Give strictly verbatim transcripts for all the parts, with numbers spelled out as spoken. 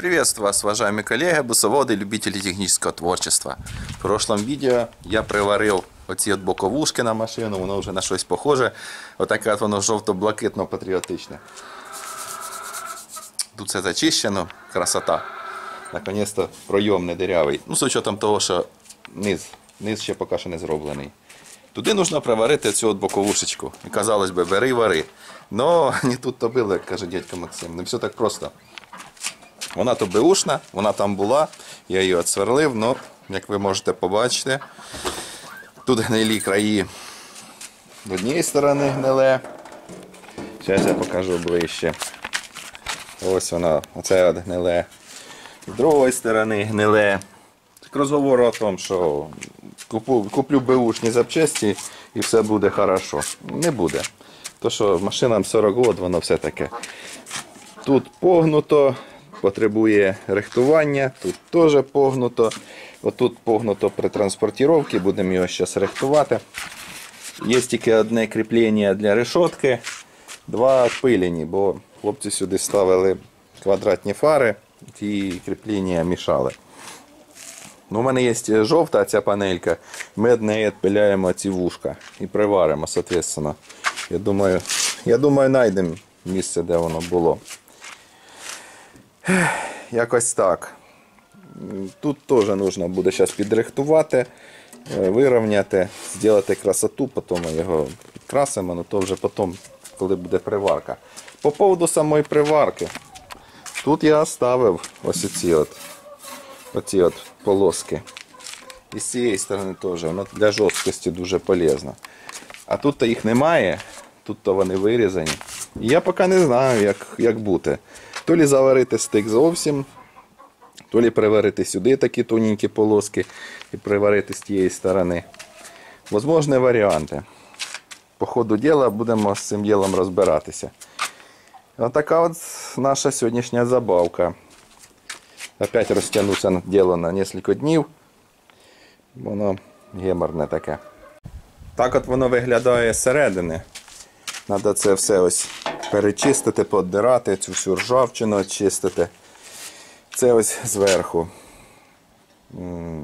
Приветствую вас, уважаемые коллеги, бусоводы, любители технического творчества. В прошлом відео я приварив оці от боковушки на машину, воно вже на щось похоже. Отаке от воно жовто-блакитно-патріотичне. Тут все зачищено, красота. Наконець-то пройом не дирявий. Ну, з учетом того, що низ, низ ще поки що не зроблений. Туди потрібно приварити цю от боковушечку. І казалось би, бери, вари. Но не тут-то було, як каже дядько Максим. Не все так просто. Вона то беушна, вона там була, я її відсверлив, але, як ви можете побачити, тут гнилі краї з однієї сторони гниле. Зараз я покажу ближче. Ось вона, оце от гниле. З другої сторони гниле. Так розговору о тому, що куплю, куплю беушні запчасті і все буде хорошо. Не буде. То що машинам сорок років, воно все таке. Тут погнуто. Потребує рихтування, тут теж погнуто. Отут погнуто при транспортуванні, будемо його зараз рихтувати. Є тільки одне кріплення для решетки, два відпилені, бо хлопці сюди ставили квадратні фари, ті кріплення мішали. Ну, у мене є жовта ця панелька, ми від неї відпиляємо ці вушка і приваримо, соответственно. Я думаю, я думаю, знайдемо місце, де воно було. Якось так. Тут теж потрібно буде зараз підрихтувати, вирівняти, зробити красоту, потім ми його підкрасимо, але то вже потім, коли буде приварка. По поводу самої приварки. Тут я оставив ось ці от, оці от полоски. І з цієї сторони теж, воно для жорсткості дуже полезно. А тут-то їх немає, тут-то вони вирізані. І я поки не знаю, як, як бути. То лі заварити стик зовсім, то лі приварити сюди такі тоненькі полоски і приварити з тієї сторони. Возможні варіанти. По ходу діла будемо з цим ділом розбиратися. Ось така от наша сьогоднішня забавка. Опять розтягнуться діло на кілька днів. Воно геморне таке. Так от воно виглядає зсередини. Треба це все ось перечистити, поддирати, цю всю ржавчину очистити. Це ось зверху. М-м.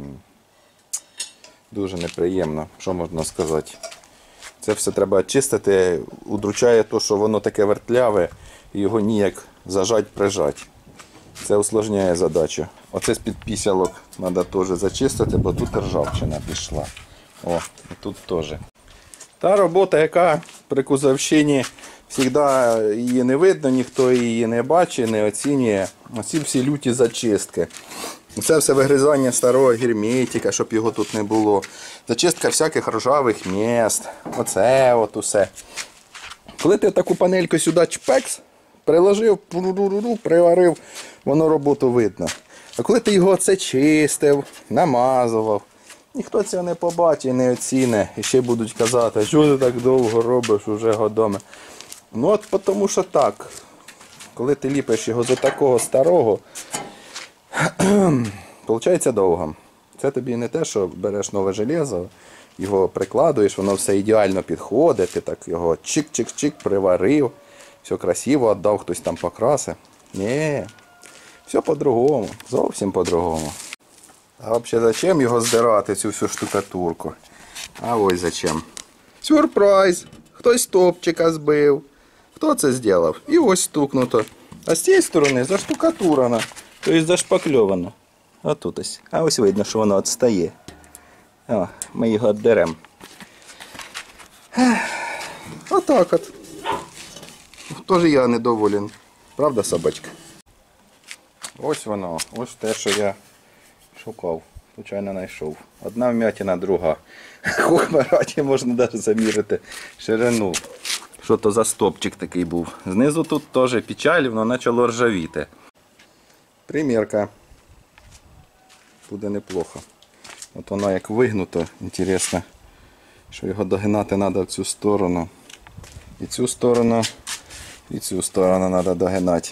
Дуже неприємно, що можна сказати. Це все треба очистити. Удручає те, що воно таке вертляве і його ніяк зажать-прижать. Це усложняє задачу. Оце з-під пісялок треба теж зачистити, бо тут ржавчина пішла. О, і тут теж. Та робота, яка при кузовщині завжди її не видно, ніхто її не бачить, не оцінює. Оці всі люті зачистки. Це все вигризання старого герметика, щоб його тут не було. Зачистка всяких ржавих міст. Оце от усе. Коли ти таку панельку сюди чпекс, приложив, приварив, воно роботу видно. А коли ти його оце чистив, намазував, ніхто цього не побачить, не оціне. І ще будуть казати, що ти так довго робиш уже годами. Ну от тому що так. Коли ти ліпиш його з такого старого, виходить довго. Це тобі не те, що береш нове железо, його прикладуєш, воно все ідеально підходить, ти так його чик-чик-чик приварив, все красиво, віддав, хтось там покрасив. Ні, все по-другому, зовсім по-другому. А взагалі зачем його здирати, цю всю штукатурку? А ось зачем. Сюрприз! Хтось топчика збив. Хто це зробив? І ось стукнуто. А з цієї сторони заштукатурено. Тобто зашпакльовано. Отут ось. А ось видно, що воно відстає. О, ми його віддеремо. Отак от. Тож я недоволен. Правда, собачка? Ось воно. Ось те, що я шукав. Звичайно, знайшов. Одна вмятина, друга. В апараті можна навіть замірити ширину. Що то за стопчик такий був. Знизу тут теж печаль, воно почало ржавіти. Примірка. Буде неплохо. От воно як вигнуто. Інтересно, що його догинати треба в цю сторону. І цю сторону, і цю сторону треба догинати.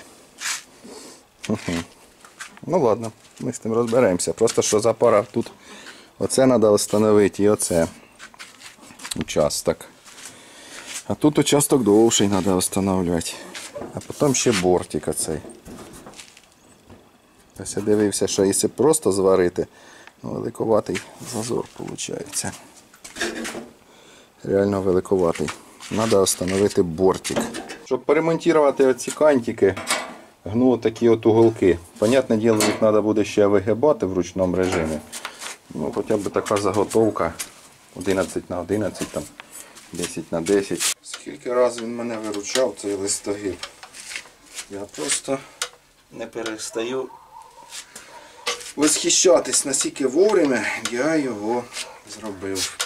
Ну ладно, ми з тим розберемося. Просто що запара тут. Оце треба встановити і оце участок. А тут участок довший треба встановлювати. А потім ще бортик оцей. Ось я дивився, що якщо просто зварити, ну, великоватий зазор виходить. Реально великоватий. Треба встановити бортик. Щоб поремонтувати оці кантики, гну такі от уголки. Понятне діло, їх треба буде ще вигибати в ручному режимі. Ну, хоча б така заготовка одинадцять на одинадцять, там, десять на десять. Скільки разів він мене виручав, цей листогиб. Я просто не перестаю восхищатись, наскільки вовремя я його зробив.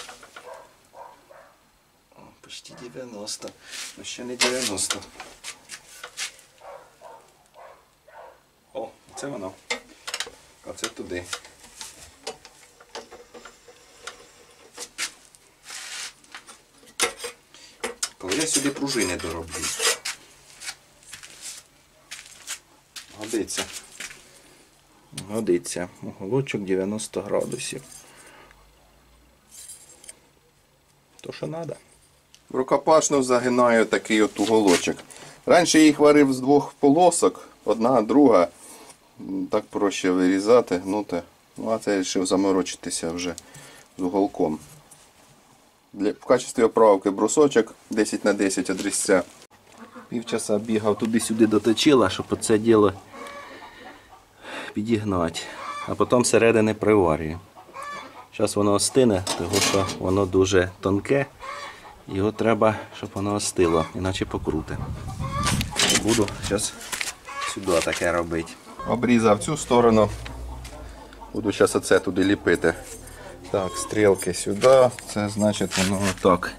О, почти дев'яносто, але ще не дев'яносто. О, це воно. А це туди. Коли я сюди пружини дороблю. Годиться. Годиться. Уголочок дев'яносто градусів. То, що треба. Рукопашно загинаю такий от уголочок. Раніше я їх варив з двох полосок. Одна, друга. Так проще вирізати, гнути. Ну, а це я вирішив заморочитися вже з уголком. Для, в качестві оправки брусочок десять на десять від різця. Півчаса бігав туди-сюди до точила, щоб оце діло підігнати. А потім середини приварюю. Зараз воно остине, тому що воно дуже тонке. Його треба, щоб воно остило, іначе покрути. Буду зараз сюди таке робити. Обрізав цю сторону. Буду зараз оце туди ліпити. Так, стрілки сюди. Це значить воно отак.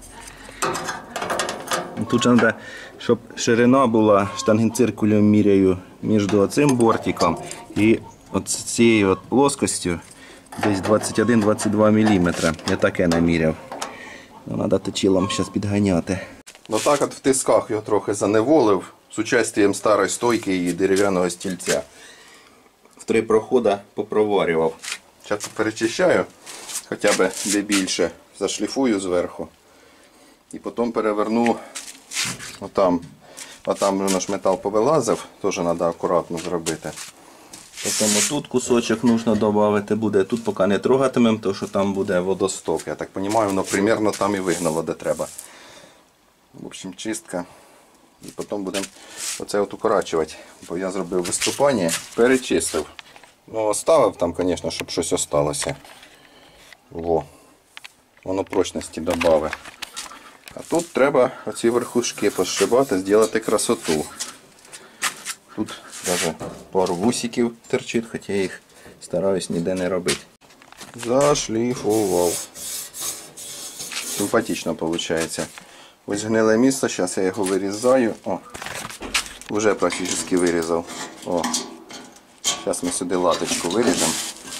Тут треба, щоб ширина була, штангенциркулем міряю між цим бортиком і от цією от плоскостю десь двадцять один - двадцять два міліметри. Я таке наміряв. Треба точилом зараз підганяти. Ну так от в тисках його трохи заневолив з участям старої стойки і дерев'яного стільця. В три проходи попроварював. Зараз перечищаю, хоча б де більше, зашліфую зверху. І потім переверну отам. Отам воно ж метал повилазив, теж треба акуратно зробити. Потім тут кусочок потрібно додати буде. Тут поки не трогатимемо, тому що там буде водосток. Я так розумію, воно примерно там і вигнало, де треба. В общем, чистка. І потім будемо оце от укорачувати. Бо я зробив виступання, перечистив. Ну, оставив там, звісно, щоб щось осталося. Во. Воно прочності додавить. А тут треба оці верхушки пошибати, зробити красоту. Тут навіть пару вусиків торчить, хоча я їх стараюсь ніде не робити. Зашліфував. Симпатично виходить. Ось гниле місце, зараз я його вирізаю. О, вже практично вирізав. О. Зараз ми сюди латочку виріжемо.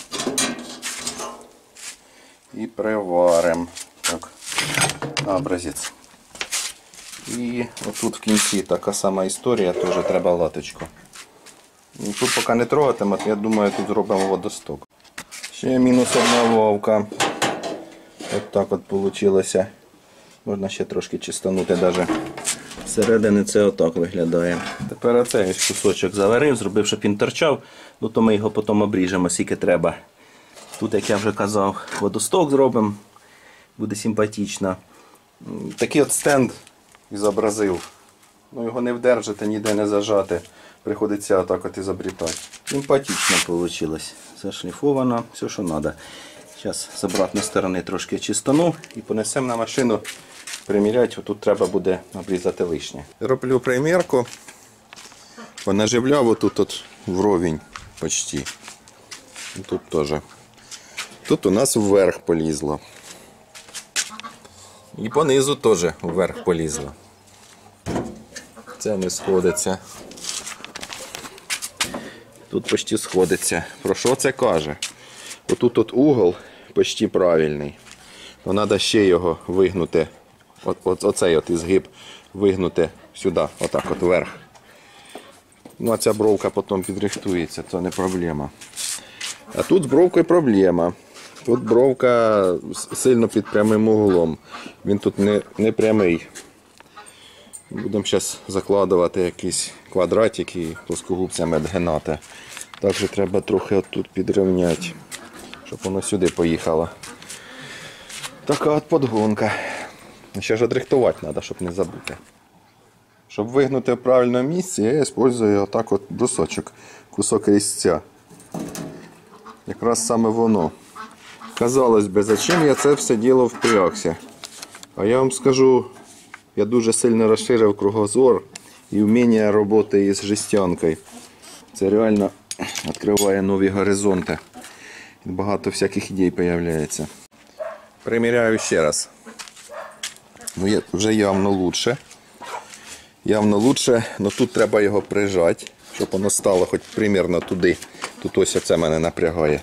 І приваримо. Так, на образець. І отут в кінці така сама історія, теж треба латочку. І тут поки не трогатимемо, я думаю, тут зробимо водосток. Ще мінус одна вовка. Ось так от вийшло. Можна ще трошки чистанути навіть. Зсередини це отак виглядає. Тепер оцей ось кусочок заварив, зробив, щоб він торчав, ну то ми його потім обріжемо, скільки треба. Тут, як я вже казав, водосток зробимо, буде симпатично. Такий от стенд зобразив. Ну, його не вдержати, ніде не зажати. Приходиться отак от і забрітати. Симпатично вийшло. Зашліфовано, все, що треба. Зараз з обратної сторони трошки чистану і понесемо на машину приміряти. Тут треба буде обрізати лишнє. Роблю примірку. Понаживляв отут от вровень почти. Тут теж. Тут у нас вверх полізло. І понизу теж вверх полізло. Це не сходиться. Тут почти сходиться. Про що це каже? Отут от угол почти правильний. Но треба ще його вигнути. От, от, оцей от ізгиб вигнути сюди, отак от вверх. Ну а ця бровка потім підрихтується, це не проблема. А тут з бровкою проблема. Тут бровка сильно під прямим углом. Він тут не, не прямий. Будемо зараз закладувати якісь квадратики і плоскогубцями відгинати. Також треба трохи отут підрівняти, щоб воно сюди поїхало. Така от подгонка. Ще ж одрихтувати треба, щоб не забути. Щоб вигнути в правильному місці, я використовую отак от брусочок, кусок різця. Якраз саме воно. Казалось би, зачем я це все діло впрягся? А я вам скажу, я дуже сильно розширив кругозор і вміння роботи із жестянкою. Це реально відкриває нові горизонти. Багато всяких ідей з'являється. Приміряю ще раз. Ну, вже явно лучше. Явно лучше, але тут треба його прижати, щоб воно стало хоч примірно туди. Тут ось оце мене напрягає.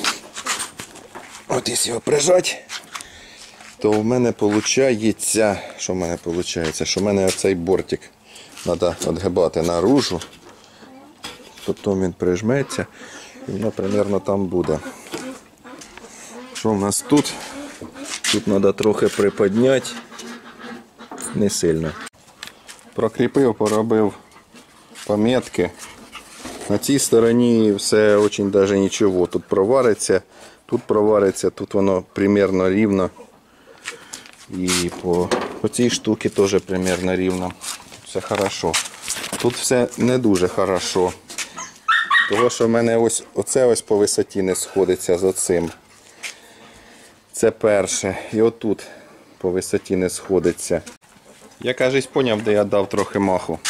От якщо його прижати, то в мене виходить, що в мене виходить, що в мене оцей бортик треба відгибати наружу, потім він прижметься і воно примірно там буде. Що в нас тут? Тут треба трохи приподняти, не сильно. Прокріпив, поробив помітки. На цій стороні все дуже навіть нічого. Тут провариться, тут провариться, тут воно примерно рівно. І по, по цій штуці теж примерно рівно. Все хорошо. Тут все не дуже хорошо. Тому що в мене ось оце ось по висоті не сходиться з оцим. Це перше. І отут по висоті не сходиться. Я, кажись, поняв, де я дав трохи маху.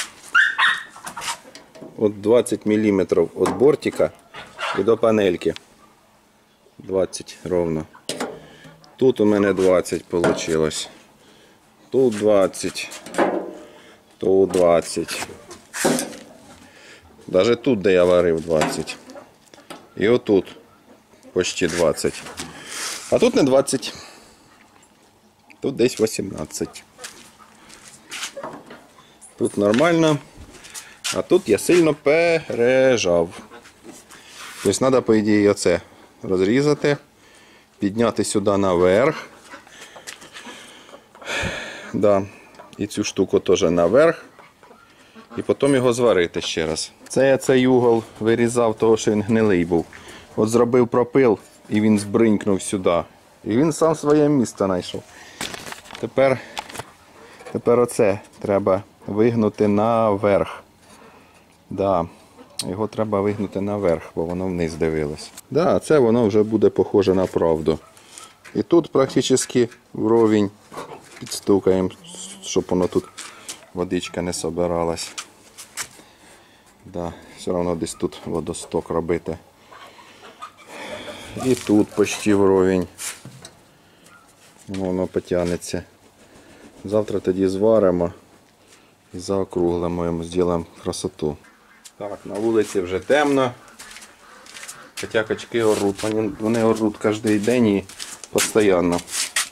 От двадцять міліметрів від бортика і до панельки. двадцять ровно. Тут у мене двадцять вийшло. Тут двадцять. Тут двадцять. Навіть тут, де я варив, двадцять. І отут почти двадцять. А тут не двадцять. Тут десь вісімнадцять. Тут нормально. А тут я сильно пережав. Тобто треба, по ідеї, оце розрізати, підняти сюди наверх. Да. І цю штуку теж наверх. І потім його зварити ще раз. Це я цей угол вирізав, того що він гнилий був. От зробив пропил і він збринькнув сюди. І він сам своє місце знайшов. Тепер, тепер оце треба вигнути наверх. Да, його треба вигнути наверх, бо воно вниз дивилось. Да, це воно вже буде похоже на правду. І тут практично вровень підстукаємо, щоб воно тут водичка не собиралась. Да, все одно десь тут водосток робити. І тут почти вровень. Воно потягнеться. Завтра тоді зваримо і заокруглимо йому, зробимо красоту. Так, на вулиці вже темно. Хоча качки оруть. Вони, вони оруть кожен день і постійно.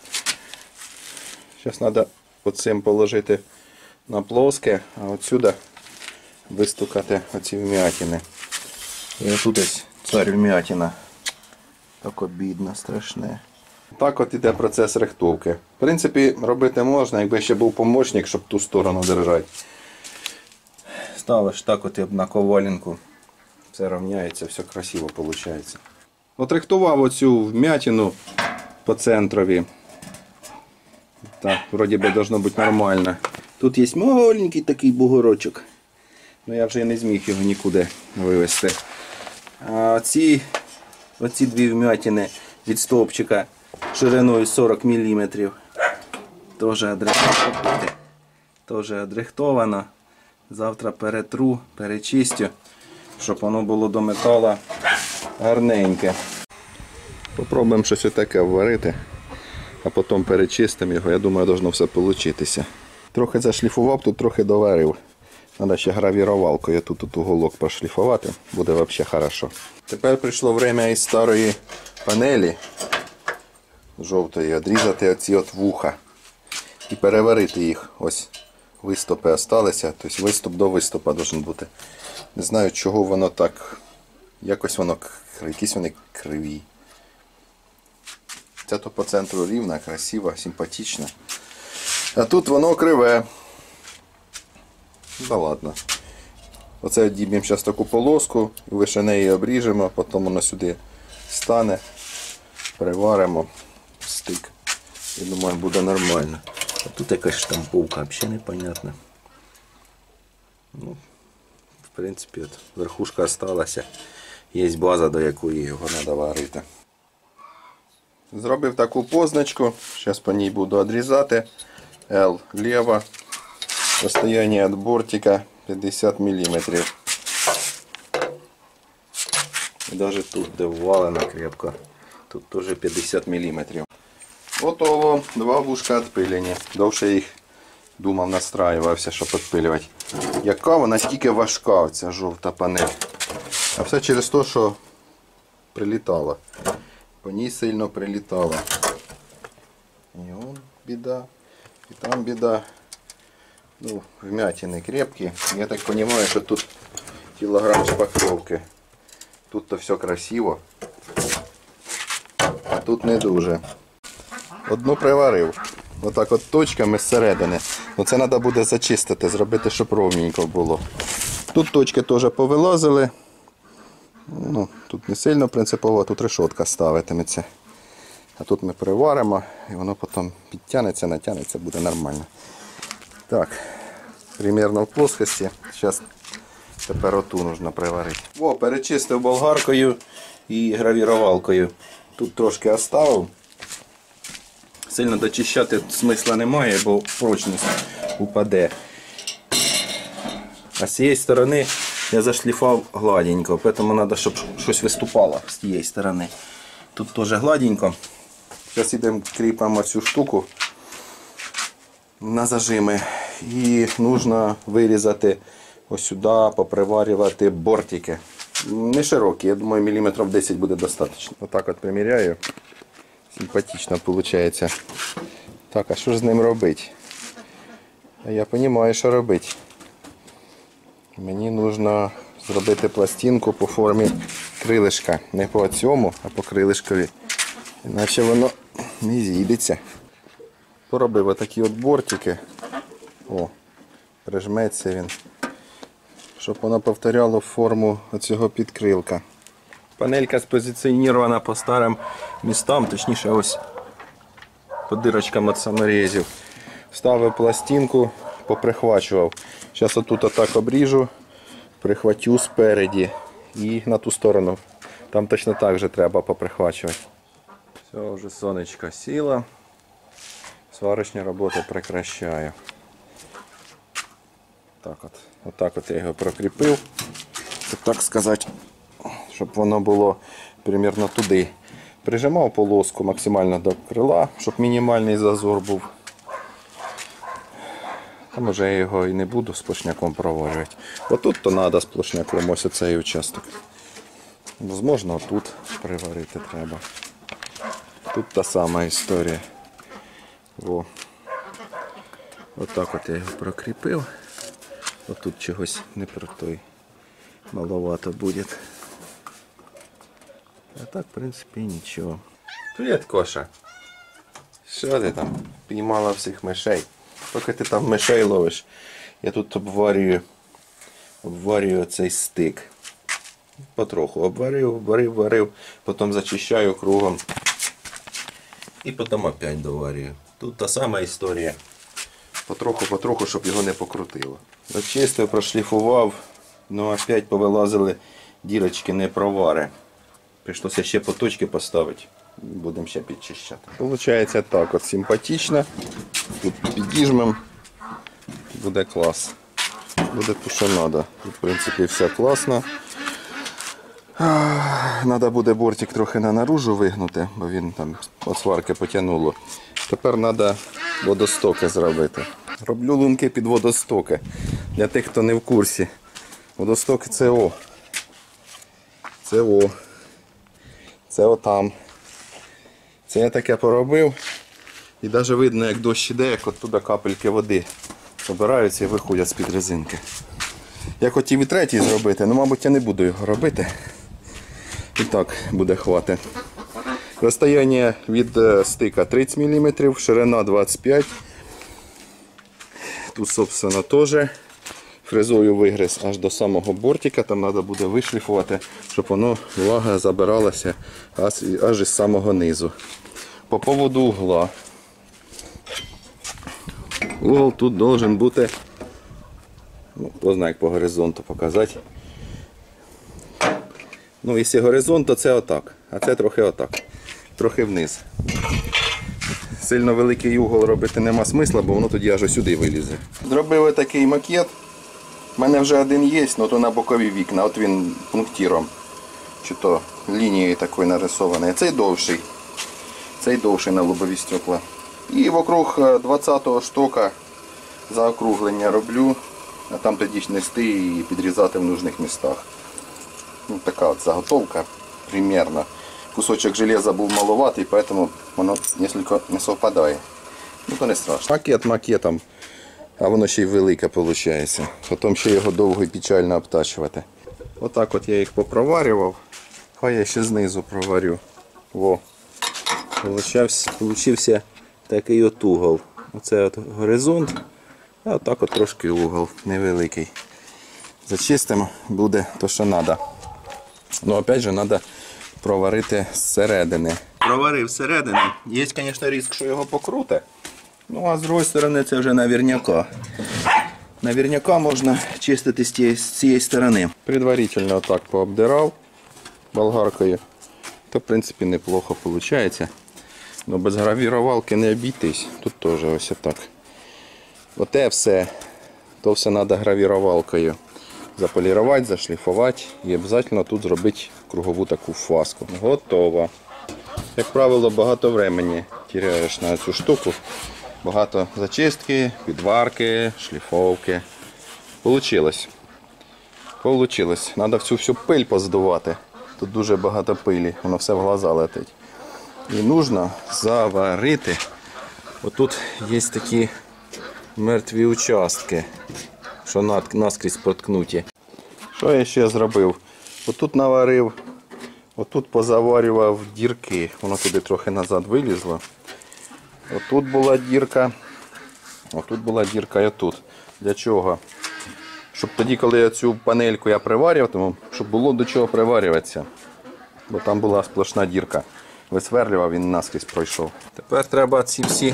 Зараз треба оцим положити на плоске, а отсюди вистукати оці вм'ятини. І отут ось царь вм'ятина. Так обідно, страшне. Так от іде процес рихтовки. В принципі, робити можна, якби ще був помічник, щоб ту сторону держати. Ставиш так от на ковалінку. Все рівняється, все красиво виходить. От рихтував оцю вм'ятину по центрові. Так, вроді би должно бути нормально. Тут є маленький такий бугорочок. Ну я вже не зміг його нікуди вивезти. А оці, оці дві вм'ятини від стовпчика шириною сорок міліметрів. Теж адрехтовано. Теж адрехтовано. Завтра перетру, перечистю, щоб воно було до металу гарненьке. Попробуємо щось таке вварити, а потім перечистимо його. Я думаю, должно все вийти. Трохи зашліфував, тут трохи доварив. Треба ще гравірувалкою тут, тут уголок прошліфувати, буде взагалі хорошо. Тепер прийшло время із старої панелі жовтої відрізати оці от вуха і переварити їх. Ось виступи залишилися, тобто виступ до виступа має бути. Не знаю, чого воно так, якось воно, якісь вони криві. Це то по центру рівна, красиво, симпатично. А тут воно криве. Да ладно. Оце діб'ємо зараз таку полоску, лише неї обріжемо, потім воно сюди стане, приваримо стик. І думаю, буде нормально. А тут якась штамповка, взагалі непонятна. Ну, в принципі, от верхушка залишилася. Є база, до якої його треба варити. Зробив таку позначку, зараз по ній буду відрізати. L лево, розстояння від бортика п'ятдесят міліметрів. І навіть тут, де ввалено крепко, тут теж п'ятдесят міліметрів. Готово, два вушка відпилені. Довше їх думав, настраювався, щоб відпилювати. Яка вона стільки важка, ця жовта панель. А все через те, що прилітала. По ній сильно прилітало. І он біда, і там біда. Ну, вмятини крепкі. Я так розумію, що тут кілограм шпакльовки. Тут то все красиво, а тут не дуже. Одну приварив. Отак от точками зсередини. Оце треба буде зачистити, зробити, щоб ровненько було. Тут точки теж повилазили. Ну, тут не сильно принципово, тут решетка ставитиметься. А тут ми приваримо і воно потім підтягнеться, натягнеться, буде нормально. Так, примерно в плоскості. Зараз тепер оту потрібно приварити. О, перечистив болгаркою і гравірувалкою. Тут трошки оставив. Сильно дочищати смисла немає, бо прочність упаде. А з цієї сторони я зашліфав гладенько, тому треба, щоб щось виступало з тієї сторони. Тут теж гладенько. Зараз йдемо, кріпимо цю штуку на зажими. І потрібно вирізати ось сюди, поприварювати бортики. Не широкі, я думаю, міліметрів десять буде достатньо. Отак от приміряю. Симпатично виходить. Так, а що ж з ним робити? А я розумію, що робити. Мені потрібно зробити пластинку по формі крилишка. Не по цьому, а по крилишкові. Іначе воно не зійдеться. Поробив отакі от бортики. О, прижметься він. Щоб воно повторяло форму оцього підкрилка. Панелька спозиціонірована по старим містам, точніше ось по дирочкам від саморезів. Ставив пластинку, поприхвачував. Зараз отут отак обріжу, прихвачу спереді і на ту сторону. Там точно так же треба поприхвачувати. Все, вже сонечко сіло. Сварочні роботи прекращаю. Так от, отак от я його прокріпив, так сказати, щоб воно було примерно туди. Прижимав полоску максимально до крила, щоб мінімальний зазор був. А може я його і не буду сплошняком проварювати. Отут то треба сплошняком ось оцей участок. Можливо, тут приварити треба. Тут та сама історія. О. Отак от я його прокріпив. Отут чогось не про той. Маловато буде. А так, в принципі, нічого. Привіт, Коша. Що ти там? Піймала всіх мишей. Поки ти там мишей ловиш, я тут обварюю, обварюю цей стик. Потроху обварив, обварив, варив, потім зачищаю кругом. І потім опять доварюю. Тут та сама історія. Потроху-потроху, щоб його не покрутило. Зачистив, прошліфував, ну опять повилазили дірочки, не провари. Прийшлося ще поточки поставити. Будемо ще підчищати. Получається так от симпатично. Тут підіжмемо. Буде клас. Буде то, що треба. Тут в принципі все класно. Треба буде бортик трохи на наружу вигнути, бо він там від сварки потягнуло. Тепер треба водостоки зробити. Роблю лунки під водостоки. Для тих, хто не в курсі. Водостоки це о. Це о. Це отам. Це я таке поробив. І навіть видно, як дощ іде, як оттуда капельки води збираються і виходять з-під резинки. Я хотів і третій зробити, але, мабуть, я не буду його робити. І так буде хватить. Розстояння від стика тридцять міліметрів, ширина двадцять п'ять. Тут, собственно, теж фрезою вигриз аж до самого бортика, там треба буде вишліфувати, щоб воно влага забиралася аж, аж із самого низу. По поводу угла. Угол тут должен бути, ну, хто знає, як по горизонту показати. Ну, якщо горизонт, то це отак, а це трохи отак, трохи вниз. Сильно великий угол робити нема смисла, бо воно тоді аж сюди вилізе. Зробили такий макет. У мене вже один є, але то на бокові вікна. От він пунктиром, чи то лінією такою нарисований. Цей довший. Цей довший на лобові стекла. І вокруг двадцятого штока заокруглення роблю, а там тоді нести і підрізати в нужних містах. Ну, така от заготовка примерно. Кусочок железа був маловатий, поэтому воно несколько не совпадає. Ну то не страшно. Макет макетом, а воно ще й велике виходить. Потім ще його довго і печально обтачувати. Отак от я їх попроварював. Хай я ще знизу проварю. Во. Получався, получився такий от угол. Оце от горизонт, а отак от трошки угол невеликий. Зачистимо, буде то, що треба. Ну, опять же, треба проварити зсередини. Проварив зсередини. Є, звісно, ризик, що його покруте. Ну, а з іншої сторони це вже наверняка. Наверняка можна чистити з цієї, з цієї сторони. Предварительно отак пообдирав болгаркою. То, в принципі, неплохо виходить. Но без гравірувалки не обійтись. Тут теж ось отак. Оте все, то все треба гравірувалкою заполірувати, зашліфувати і обов'язково тут зробити кругову таку фаску. Готово. Як правило, багато времени теряєш на цю штуку. Багато зачистки, підварки, шліфовки. Получилось. Получилось. Треба всю всю пиль поздувати. Тут дуже багато пилі, воно все в глаза летить. І потрібно заварити. Отут є такі мертві участки, що наскрізь проткнуті. Що я ще зробив? Отут наварив, отут позаварював дірки. Воно туди трохи назад вилізло. Отут була дірка, отут була дірка і отут. Для чого? Щоб тоді, коли я цю панельку я приварював, тому, щоб було до чого приварюватися. Бо там була сплошна дірка. Висверлював, він наскрізь пройшов. Тепер треба ці всі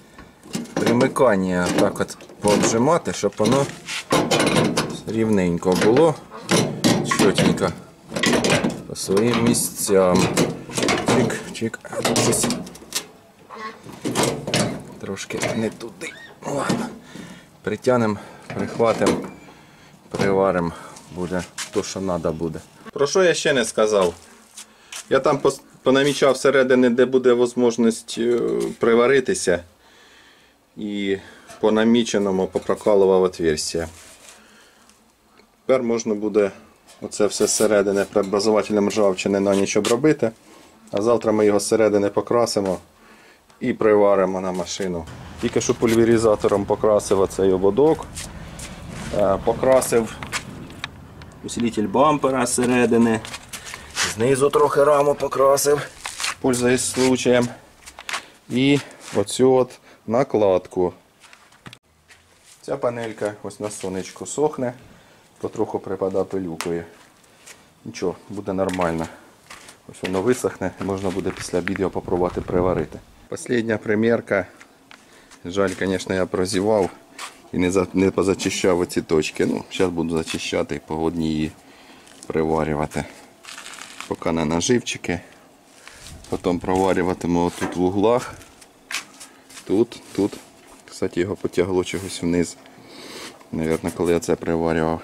примикання так от пообжимати, щоб воно рівненько було, чотенько, по своїм місцям. Чик, чик, а тут щось трошки не туди. Ладно. Притягнемо, прихватимо, приваримо, буде то, що треба буде. Про що я ще не сказав? Я там понамічав всередині, де буде можливість приваритися. І по наміченому попрокалував отверстия. Тепер можна буде оце все зсередини преобразувателем ржавчини на ніч обробити. А завтра ми його зсередини покрасимо і приваримо на машину. Тільки що пульверизатором покрасив оцей ободок. Покрасив усилитель бампера зсередини. Знизу трохи раму покрасив, пользуясь случаєм. І оцю от накладку. Ця панелька ось на сонечку сохне, потроху припадає пилюкою. Нічого, буде нормально. Ось воно висохне, можна буде після обіду попробувати приварити. Остання примірка. Жаль, звісно, я прозівав і не, за, не позачищав оці точки. Ну, зараз буду зачищати і погодні її приварювати. Поки на наживчики. Потім проварюватиму отут в углах. Тут, тут. Кстати, його потягло чогось вниз. Навірно, коли я це приварював.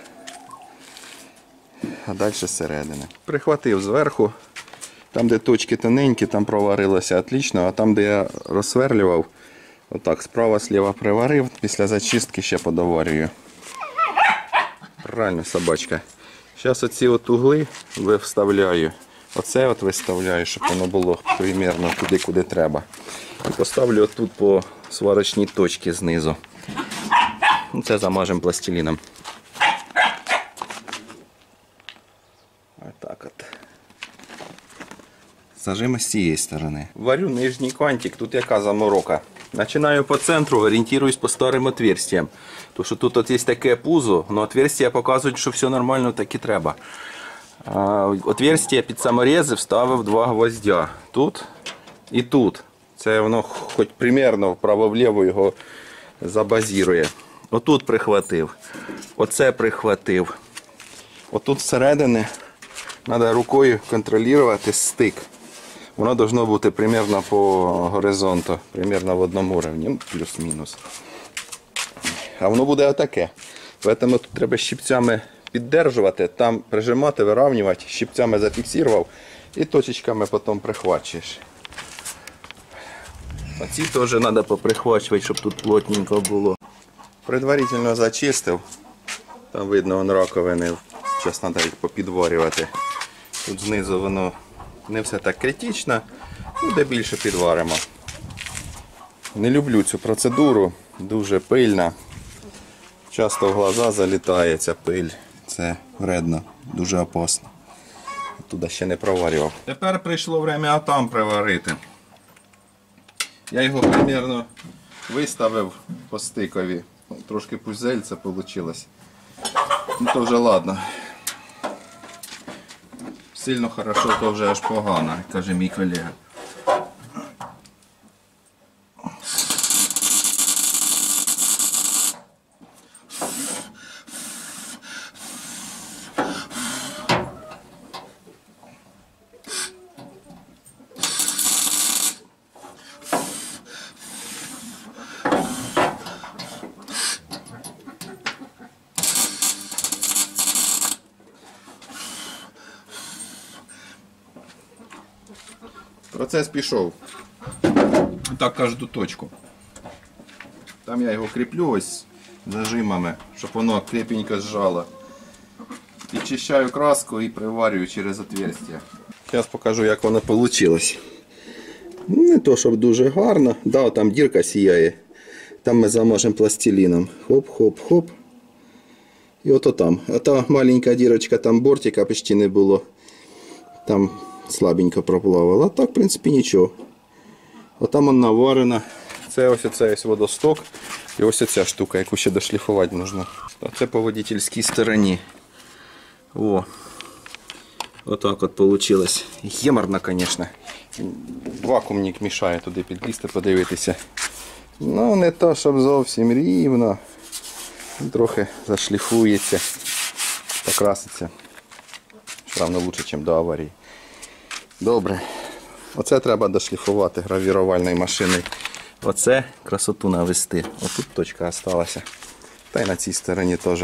А далі зсередини. Прихватив зверху. Там, де точки тоненькі, там проварилося отлично. А там, де я розсверлював, отак, справа-сліва приварив. Після зачистки ще подоварюю. Правильно, собачка. Зараз оці от угли вставляю. Оце от виставляю, щоб воно було примірно туди, куди треба. І поставлю отут по сварочній точці знизу. Це замажемо пластиліном. Отак от. Зажимо з цієї сторони. Варю нижній кантик. Тут яка заморока. Начинаю по центру, ориентируюсь по старым отверстиям. Тому що тут от є таке пузо, але отверстия показують, що все нормально, так і треба. А, отверстия під саморези вставив два гвоздя. Тут і тут. Це воно хоч примерно вправо-вліво його забазірує. Отут прихватив. Оце прихватив. Отут всередині треба рукою контролювати стик. Воно должно бути примерно по горизонту, примерно в одному рівні, плюс-мінус. А воно буде отаке. Тому тут треба щипцями піддержувати, там прижимати, вирівнювати, щипцями зафіксував і точечками потім прихвачуєш. Оці теж треба поприхвачувати, щоб тут плотненько було. Предварительно зачистив. Там видно вон раковини, зараз треба їх попідварювати. Тут знизу воно не все так критично, ну, де більше підваримо. Не люблю цю процедуру, дуже пильна. Часто в глаза залітає ця пиль, це вредно, дуже опасно. Туди ще не проварював. Тепер прийшло время атам приварити. Я його примерно виставив по стикові. Трошки пузельця вийшло. Ну то вже ладно. Сильно хорошо, то вже аж погано, каже мій колега. Процес пішов. Так кожну точку. Там я його кріплю ось зажимами, щоб воно крепенько зжало. Підчищаю краску і приварюю через отверстие. Зараз покажу, як воно вийшло. Не то, щоб дуже гарно. Да, там дірка сіяє. Там ми замажемо пластиліном. Хоп-хоп-хоп. І ото там. Ота маленька дірочка, там бортика почти не було. Там слабенько проплавало. А так, в принципі, нічого. Отам он наварено. Це ось оце ось водосток. І ось оця штука, яку ще дошліфувати можна. Це по водительській стороні. О. Отак от вийшло. Геморно, звісно. Вакуумник мішає туди підлізти, подивитися. Ну, не то, щоб зовсім рівно. Трохи зашліфується, покраситься. Все одно краще, ніж до аварії. Добре. Оце треба дошліфувати гравірувальною машиною. Оце красоту навести. Отут точка залишилася. Та й на цій стороні теж.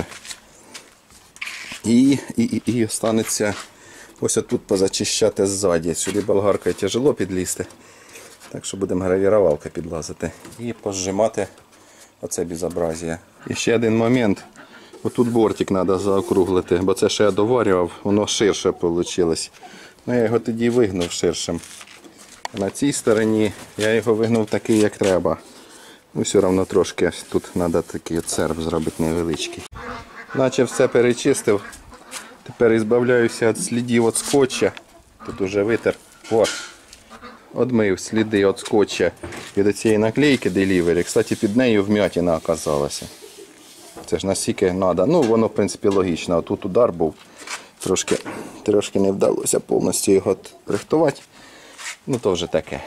І, і, і, і останеться ось тут позачищати ззаді. Сюди болгаркою тяжело підлізти. Так що будемо гравірувалкою підлазити. І позжимати оце безобразія. І ще один момент. Отут бортик треба заокруглити, бо це ще я доварював, воно ширше вийшло. Ну, я його тоді вигнув ширшим. На цій стороні я його вигнув такий, як треба. Ну, все одно трошки тут треба такий от серп зробити невеличкий. Наче все перечистив. Тепер ізбавляюся від слідів від скотча. Тут уже витер. О, одмив сліди від скотча від цієї наклейки Delivery. Кстати, під нею вм'ятина оказалася. Це ж настільки треба. Ну, воно, в принципі, логічно. Тут удар був. Трошки, трошки не вдалося повністю його рихтувати. Ну, то вже таке.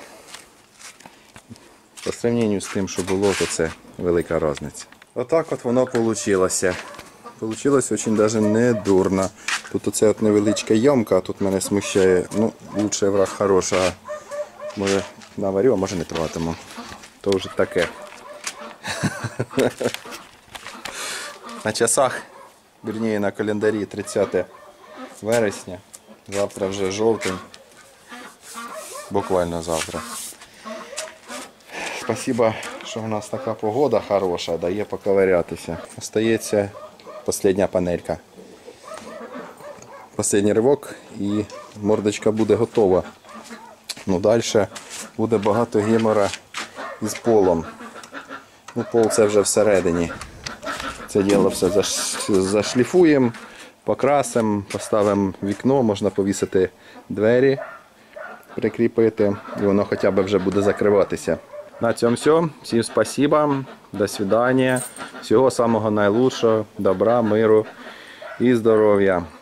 По сравненню з тим, що було, то це велика різниця. Отак от воно вийшло. Получилось очень даже не дурно. Тут оце от невеличка ямка, а тут мене смущає. Ну, лучше враг хороша. Може наварю, а може не тратиму. То вже таке. На часах, вірніше на календарі тридцяте вересня. Завтра вже жовтень. Буквально завтра. Спасибо, що у нас така погода хороша, дає поковирятися. Остається остання панелька. Останній ривок і мордочка буде готова. Ну, далі буде багато гемора із полом. Ну, пол це вже всередині. Це діло все зашліфуємо, покрасимо, поставимо вікно, можна повісити двері, прикріпити, і воно хоча б вже буде закриватися. На цьому все. Всім спасибо. До свидання. Всього самого найлучшого. Добра, миру і здоров'я.